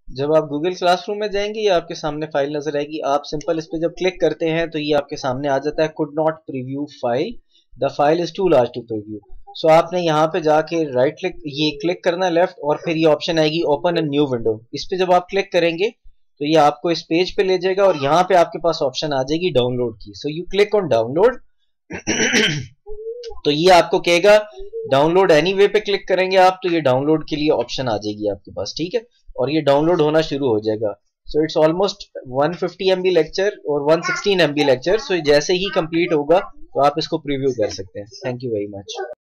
जब आप Google classroom में जाएंगे ये आपके सामने फाइल नजर आएगी। आप सिंपल इस पे जब क्लिक करते हैं तो ये आपके सामने आ जाता है, could not preview file, the file is too large to preview. So आपने यहाँ पे जाके राइट क्लिक, ये क्लिक करना है लेफ्ट, और फिर ये ऑप्शन आएगी ओपन अ न्यू विंडो। इस पे जब आप क्लिक करेंगे तो ये आपको इस पेज पे ले जाएगा और यहाँ पे आपके पास ऑप्शन आ जाएगी डाउनलोड की। So you click on download. तो ये आपको कहेगा डाउनलोड एनीवे पे क्लिक करेंगे आप, तो ये डाउनलोड के लिए ऑप्शन आ जाएगी आपके पास, ठीक है। और ये डाउनलोड होना शुरू हो जाएगा। So it's almost 150 MB lecture और 116 MB लेक्चर। सो जैसे ही कंप्लीट होगा तो आप इसको प्रीव्यू कर सकते हैं। Thank you very much.